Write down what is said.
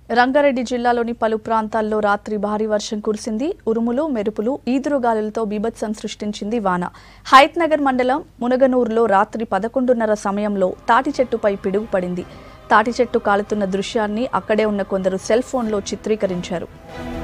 రంగారెడ్డి జిల్లాలోని పలు ప్రాంతాల్లో రాత్రి భారీ వర్షం కురిసింది. ఉరుములు, మెరుపులు, ఈదురుగాలులతో బీభత్సం సృష్టించింది వాన. హయత్ నగర్ మండలం మునగనూరులో రాత్రి 11:30 సమయంలో తాటి చెట్టుపై పిడుగు పడింది. తాటి చెట్టు కాలుతున్న దృశ్యాన్ని అక్కడే ఉన్న కొందరు సెల్ ఫోన్లో చిత్రీకరించారు.